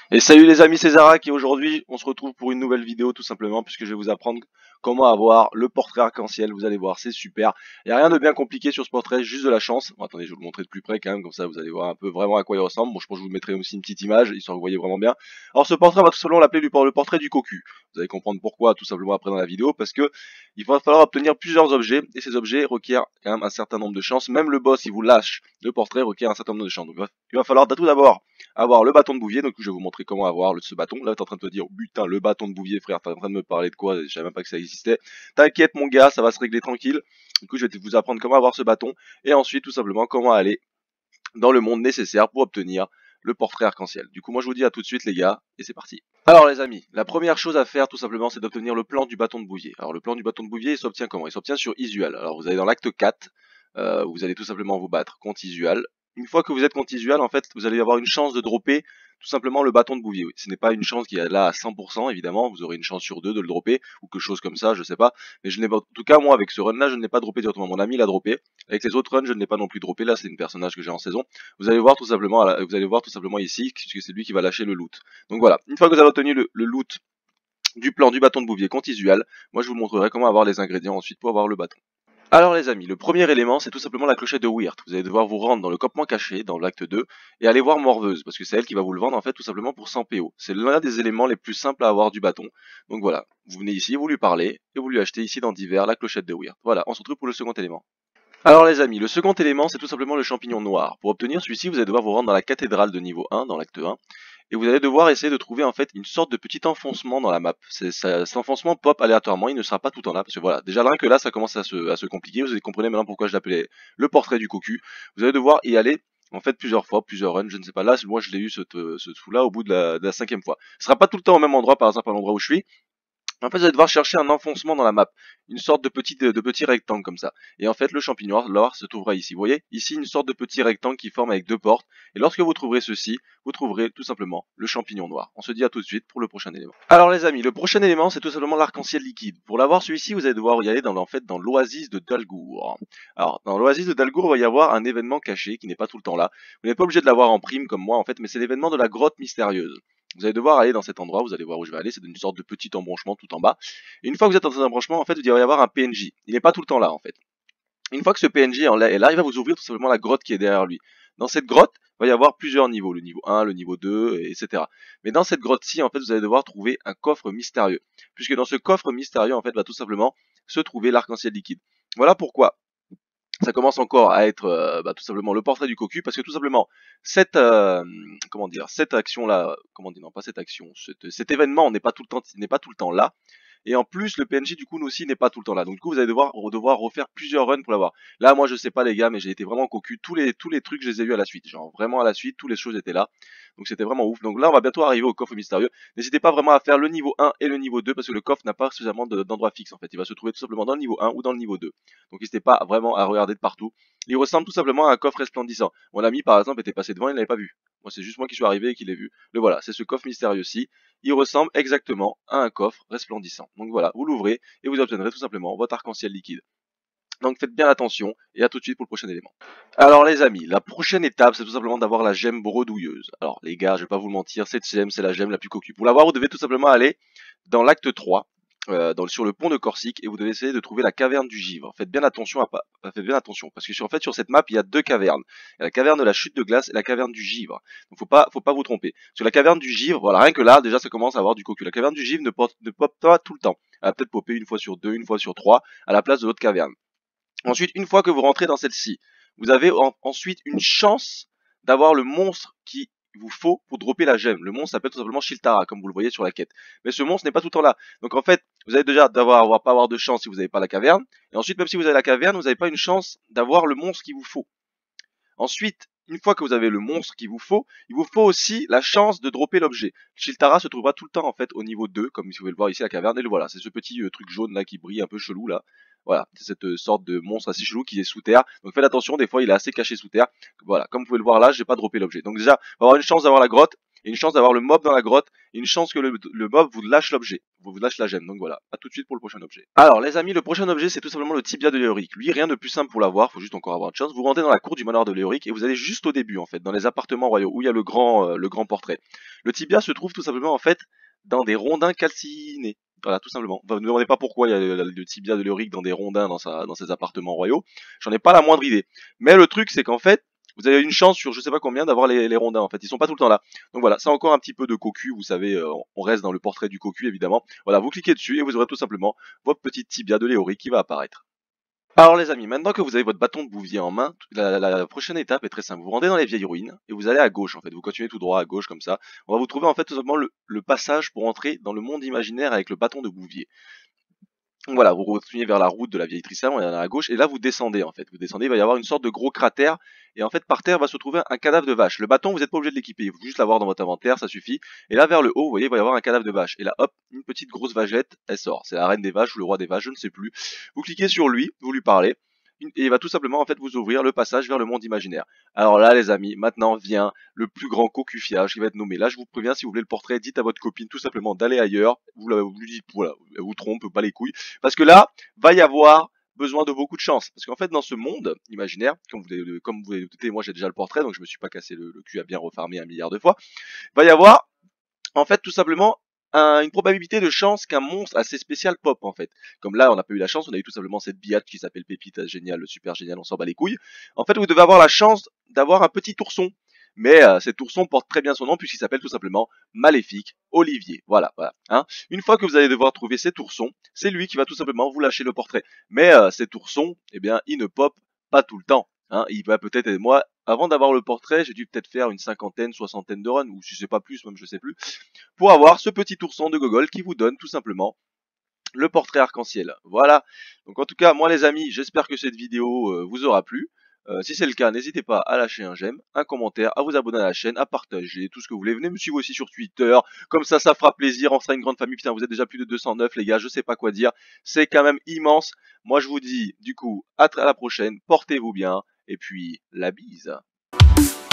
Et salut les amis, c'est Zara et aujourd'hui on se retrouve pour une nouvelle vidéo tout simplement puisque je vais vous apprendre comment avoir le portrait arc-en-ciel. Vous allez voir, c'est super. Il n'y a rien de bien compliqué sur ce portrait, juste de la chance. Bon, attendez, je vais vous le montrer de plus près quand même, comme ça vous allez voir un peu vraiment à quoi il ressemble. Bon, je pense que je vous mettrai aussi une petite image, histoire que vous voyez vraiment bien. Alors ce portrait, on va tout simplement l'appeler le portrait du cocu. Vous allez comprendre pourquoi tout simplement après dans la vidéo, parce que il va falloir obtenir plusieurs objets et ces objets requièrent quand même un certain nombre de chances. Même le boss, il vous lâche le portrait, requiert un certain nombre de chances. Donc il va falloir tout d'abord avoir le bâton de Bouvier. Donc je vais vous montrer comment avoir ce bâton. Là t'es en train de te dire, oh, putain, le bâton de Bouvier, frère, t'es en train de me parler de quoi? Je savais même pas que ça existait. T'inquiète mon gars, ça va se régler tranquille. Du coup je vais vous apprendre comment avoir ce bâton et ensuite tout simplement comment aller dans le monde nécessaire pour obtenir le portrait arc-en-ciel. Du coup moi je vous dis à tout de suite les gars et c'est parti. Alors les amis, la première chose à faire tout simplement c'est d'obtenir le plan du bâton de Bouvier. Alors le plan du bâton de Bouvier il s'obtient comment? Il s'obtient sur Isual. Alors vous allez dans l'acte 4, vous allez tout simplement vous battre contre Isual. Une fois que vous êtes contre Isual, en fait, vous allez avoir une chance de dropper tout simplement le bâton de Bouvier. Oui. Ce n'est pas une chance qui est là à 100%, évidemment, vous aurez une chance sur deux de le dropper, ou quelque chose comme ça, je sais pas. Mais je n'ai pas, en tout cas, moi, avec ce run-là, je ne l'ai pas droppé directement. Mon ami l'a droppé. Avec les autres runs, je ne l'ai pas non plus droppé. Là, c'est une personnage que j'ai en saison. Vous allez voir tout simplement, ici, puisque c'est lui qui va lâcher le loot. Donc voilà. Une fois que vous avez obtenu le loot du plan du bâton de Bouvier contre Isual, moi, je vous montrerai comment avoir les ingrédients ensuite pour avoir le bâton. Alors les amis, le premier élément c'est tout simplement la clochette de Weird. Vous allez devoir vous rendre dans le campement caché, dans l'acte 2, et aller voir Morveuse, parce que c'est elle qui va vous le vendre en fait tout simplement pour 100 PO. C'est l'un des éléments les plus simples à avoir du bâton. Donc voilà, vous venez ici, vous lui parlez, et vous lui achetez ici dans divers la clochette de Weird. Voilà, on se retrouve pour le second élément. Alors les amis, le second élément c'est tout simplement le champignon noir. Pour obtenir celui-ci, vous allez devoir vous rendre dans la cathédrale de niveau 1, dans l'acte 1, et vous allez devoir essayer de trouver en fait une sorte de petit enfoncement dans la map. Cet enfoncement pop aléatoirement, il ne sera pas tout le temps là, parce que voilà, déjà rien que là ça commence à se compliquer, vous comprenez maintenant pourquoi je l'appelais le portrait du cocu. Vous allez devoir y aller en fait plusieurs fois, plusieurs runs, je ne sais pas, là moi je l'ai eu ce trou là au bout de la cinquième fois. Ce sera pas tout le temps au même endroit, par exemple à l'endroit où je suis, en fait, vous allez devoir chercher un enfoncement dans la map, une sorte de petit rectangle comme ça. Et en fait, le champignon noir se trouvera ici. Vous voyez, ici, une sorte de petit rectangle qui forme avec deux portes. Et lorsque vous trouverez ceci, vous trouverez tout simplement le champignon noir. On se dit à tout de suite pour le prochain élément. Alors les amis, le prochain élément, c'est tout simplement l'arc-en-ciel liquide. Pour l'avoir celui-ci, vous allez devoir y aller dans l'oasis de Dalgour. Alors, dans l'oasis de Dalgour, il va y avoir un événement caché qui n'est pas tout le temps là. Vous n'êtes pas obligé de l'avoir en prime comme moi en fait, mais c'est l'événement de la grotte mystérieuse. Vous allez devoir aller dans cet endroit, vous allez voir où je vais aller, c'est une sorte de petit embranchement tout en bas. Et une fois que vous êtes dans cet embranchement, en fait, il va y avoir un PNJ. Il n'est pas tout le temps là, en fait. Une fois que ce PNJ est là, il va vous ouvrir tout simplement la grotte qui est derrière lui. Dans cette grotte, il va y avoir plusieurs niveaux, le niveau 1, le niveau 2, etc. Mais dans cette grotte-ci, en fait, vous allez devoir trouver un coffre mystérieux. Puisque dans ce coffre mystérieux, en fait, va tout simplement se trouver l'arc-en-ciel liquide. Voilà pourquoi ça commence encore à être tout simplement le portrait du cocu, parce que tout simplement cette cette action là, comment dire, non pas cette action, cet événement n'est pas tout le temps là. Et en plus, le PNJ du coup aussi n'est pas tout le temps là. Donc du coup, vous allez devoir refaire plusieurs runs pour l'avoir. Là, moi, je sais pas les gars, mais j'ai été vraiment cocu. Tous les trucs, je les ai eu à la suite. Genre vraiment à la suite, toutes les choses étaient là. Donc c'était vraiment ouf. Donc là, on va bientôt arriver au coffre mystérieux. N'hésitez pas vraiment à faire le niveau 1 et le niveau 2 parce que le coffre n'a pas suffisamment d'endroits fixes en fait. Il va se trouver tout simplement dans le niveau 1 ou dans le niveau 2. Donc n'hésitez pas vraiment à regarder de partout. Il ressemble tout simplement à un coffre resplendissant. Mon ami par exemple était passé devant, il ne l'avait pas vu. Moi, c'est juste moi qui suis arrivé et qui l'ai vu. Le voilà, c'est ce coffre mystérieux-ci. Il ressemble exactement à un coffre resplendissant. Donc voilà, vous l'ouvrez et vous obtiendrez tout simplement votre arc-en-ciel liquide. Donc faites bien attention et à tout de suite pour le prochain élément. Alors les amis, la prochaine étape c'est tout simplement d'avoir la gemme bredouilleuse. Alors les gars, je vais pas vous le mentir, cette gemme c'est la gemme la plus cocu. Pour l'avoir, vous devez tout simplement aller dans l'acte 3, sur le pont de Corsique, et vous devez essayer de trouver la caverne du givre. Faites bien attention parce que en fait sur cette map il y a deux cavernes. Il y a la caverne de la chute de glace et la caverne du givre. Donc faut pas vous tromper. Sur la caverne du givre, voilà, rien que là déjà ça commence à avoir du cocu. La caverne du givre ne pop pas tout le temps. Elle va peut-être popper une fois sur deux, une fois sur trois, à la place de l'autre caverne. Ensuite, une fois que vous rentrez dans celle-ci, vous avez ensuite une chance d'avoir le monstre qui vous faut pour dropper la gemme. Le monstre s'appelle tout simplement Shiltara, comme vous le voyez sur la quête. Mais ce monstre n'est pas tout le temps là. Donc en fait, vous allez déjà pas avoir de chance si vous n'avez pas la caverne. Et ensuite, même si vous avez la caverne, vous n'avez pas une chance d'avoir le monstre qu'il vous faut. Ensuite, une fois que vous avez le monstre qu'il vous faut, il vous faut aussi la chance de dropper l'objet. Shiltara se trouvera tout le temps en fait au niveau 2, comme vous pouvez le voir ici la caverne, et le voilà, c'est ce petit truc jaune là qui brille un peu chelou là. Voilà, c'est cette sorte de monstre assez chelou qui est sous terre. Donc faites attention, des fois il est assez caché sous terre. Voilà, comme vous pouvez le voir là, j'ai pas droppé l'objet. Donc déjà, on va avoir une chance d'avoir la grotte. et une chance d'avoir le mob dans la grotte, et une chance que le mob vous lâche l'objet, vous lâche la gemme. Donc voilà, à tout de suite pour le prochain objet. Alors les amis, le prochain objet c'est tout simplement le tibia de Léoric. Lui, rien de plus simple pour l'avoir, faut juste encore avoir de chance. Vous rentrez dans la cour du manoir de Léoric et vous allez juste au début en fait, dans les appartements royaux où il y a le grand portrait. Le tibia se trouve tout simplement en fait dans des rondins calcinés. Voilà, tout simplement. Vous ne me demandez pas pourquoi il y a le tibia de Léoric dans des rondins dans ses appartements royaux. J'en ai pas la moindre idée. Mais le truc, c'est qu'en fait, vous avez une chance sur je sais pas combien d'avoir les rondins. En fait, ils sont pas tout le temps là. Donc voilà, c'est encore un petit peu de cocu. Vous savez, on reste dans le portrait du cocu évidemment. Voilà, vous cliquez dessus et vous aurez tout simplement votre petite tibia de Léoric qui va apparaître. Alors les amis, maintenant que vous avez votre bâton de bouvier en main, la prochaine étape est très simple. Vous rentrez dans les vieilles ruines et vous allez à gauche en fait. Vous continuez tout droit à gauche comme ça. On va vous trouver en fait tout simplement le passage pour entrer dans le monde imaginaire avec le bâton de bouvier. Donc voilà, vous continuez vers la route de la vieille Trissam, on est à gauche, et là vous descendez en fait. Vous descendez, il va y avoir une sorte de gros cratère, et en fait par terre va se trouver un cadavre de vache. Le bâton, vous n'êtes pas obligé de l'équiper, il faut juste l'avoir dans votre inventaire, ça suffit. Et là vers le haut, vous voyez, il va y avoir un cadavre de vache. Et là hop, une petite grosse vagette, elle sort. C'est la reine des vaches ou le roi des vaches, je ne sais plus. Vous cliquez sur lui, vous lui parlez, et il va tout simplement en fait vous ouvrir le passage vers le monde imaginaire. Alors là les amis, maintenant vient le plus grand cocufiage qui va être nommé. Là je vous préviens, si vous voulez le portrait, dites à votre copine tout simplement d'aller ailleurs. Vous lui dites, voilà, elle vous trompe, pas les couilles. Parce que là, va y avoir besoin de beaucoup de chance. Parce qu'en fait, dans ce monde imaginaire, comme vous l'avez noté, moi j'ai déjà le portrait, donc je me suis pas cassé le cul à bien refarmer 1 milliard de fois, va y avoir, en fait, tout simplement, une probabilité de chance qu'un monstre assez spécial pop, en fait. Comme là, on n'a pas eu la chance, on a eu tout simplement cette billette qui s'appelle Pépite, génial, super génial, on s'en bat les couilles. En fait, vous devez avoir la chance d'avoir un petit ourson. Mais cet ourson porte très bien son nom puisqu'il s'appelle tout simplement Maléfique Olivier. Voilà, voilà. Hein. Une fois que vous allez devoir trouver cet ourson, c'est lui qui va tout simplement vous lâcher le portrait. Mais cet ourson, eh bien, il ne pop pas tout le temps. Hein. Il va peut-être, moi, avant d'avoir le portrait, j'ai dû peut-être faire une cinquantaine, soixantaine de runs, ou si c'est pas plus, même je sais plus, pour avoir ce petit ourson de Gogol qui vous donne tout simplement le portrait arc-en-ciel. Voilà. Donc en tout cas, moi les amis, j'espère que cette vidéo vous aura plu. Si c'est le cas, n'hésitez pas à lâcher un j'aime, un commentaire, à vous abonner à la chaîne, à partager, tout ce que vous voulez. Venez me suivre aussi sur Twitter, comme ça fera plaisir, on sera une grande famille. Putain, vous êtes déjà plus de 209 les gars, je sais pas quoi dire, c'est quand même immense. Moi je vous dis du coup à la prochaine, portez-vous bien, et puis la bise.